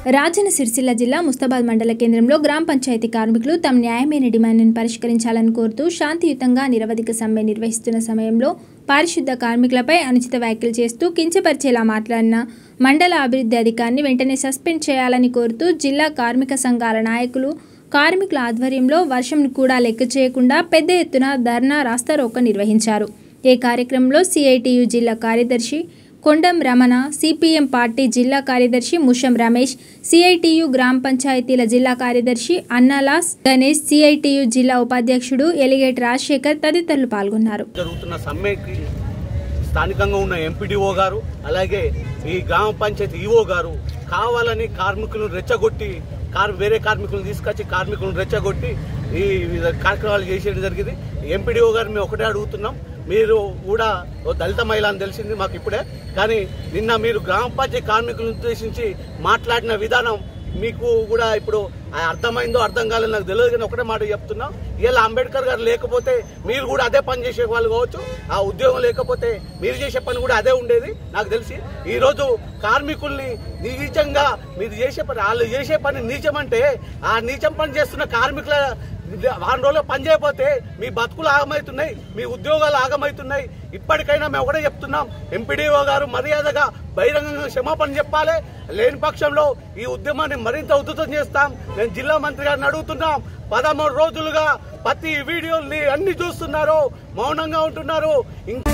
రాజన్న సిరిసిల్ల జిల్లా ముస్తాబాద్ మండల కేంద్రంలో గ్రామ పంచాయతీ కార్మికులు తమ న్యాయమైన డిమాండ్ను పరిష్కరించాలని కోరుతూ శాంతియుతంగా నిరవధిక సమ్మె నిర్వహిస్తున్న సమయంలో పారిశుద్ధ కార్మికులపై అనుచిత వ్యాఖ్యలు చేస్తూ కించపరిచేలా మాట్లాడిన మండల అభివృద్ధి అధికారిని వెంటనే సస్పెండ్ చేయాలని కోరుతూ జిల్లా కార్మిక సంఘాల నాయకులు కార్మికుల ఆధ్వర్యంలో వర్షం కూడా లెక్క చేయకుండా పెద్ద ఎత్తున ధర్నా రాస్తారోకో నిర్వహించారు। ఈ కార్యక్రమంలో సిఐటియు జిల్లా కార్యదర్శి కొండం రమణ, సిపిఎం పార్టీ జిల్లా కార్యదర్శి ముషం రమేష్, సిఐటియు గ్రామ పంచాయతీల జిల్లా కార్యదర్శి అన్నాలాస్ గణేష్, సిఐటియు జిల్లా ఉపాధ్యక్షుడు ఎలిగేట్ రాజశేఖర్ తదితరులు పాల్గొన్నారు। జరుగుతున్న సమ్మెకి స్థానికంగా ఉన్న ఎంపీడీఓ గారు అలాగే ఈ గ్రామ పంచాయతీ ఈఓ గారు కావాలని కార్మికులను రెచ్చగొట్టి వేరే కార్మికులను తీసుకొచ్చి కార్మికులను రెచ్చగొట్టి ఈ కార్యక్రమాలు చేసేయడం జరిగింది। ఎంపీడీఓ గారు మేము ఒకటే అడుగుతున్నాం, మీరు కూడా దళిత మహిళ అని తెలిసింది మాకు ఇప్పుడే, కానీ నిన్న మీరు గ్రామ పంచాయతీ కార్మికులను ఉద్దేశించి మాట్లాడిన విధానం మీకు కూడా ఇప్పుడు అర్థమైందో అర్థం కాలేదు నాకు తెలియదు, కానీ ఒకటే మాట చెప్తున్నా, ఇలా అంబేద్కర్ గారు లేకపోతే మీరు కూడా అదే పని చేసే వాళ్ళు కావచ్చు, ఆ ఉద్యోగం లేకపోతే మీరు చేసే పని కూడా అదే ఉండేది నాకు తెలిసి। ఈరోజు కార్మికుల్ని నీచంగా మీరు చేసే పని, వాళ్ళు చేసే పని నీచం అంటే ఆ నీచం పని చేస్తున్న కార్మికుల వారం రోజులు పని చేయకపోతే మీ బతుకులు ఆగమవుతున్నాయి, మీ ఉద్యోగాలు ఆగమవుతున్నాయి। ఇప్పటికైనా మేము ఒకటే చెప్తున్నాం, ఎంపీడీఓ గారు మర్యాదగా బహిరంగంగా క్షమాపణ చెప్పాలి, లేని పక్షంలో ఈ ఉద్యమాన్ని మరింత ఉధృతం చేస్తాం। నేను జిల్లా మంత్రి గారిని అడుగుతున్నాం, 13 రోజులుగా ప్రతి వీడియోల్ని అన్ని చూస్తున్నారు, మౌనంగా ఉంటున్నారు।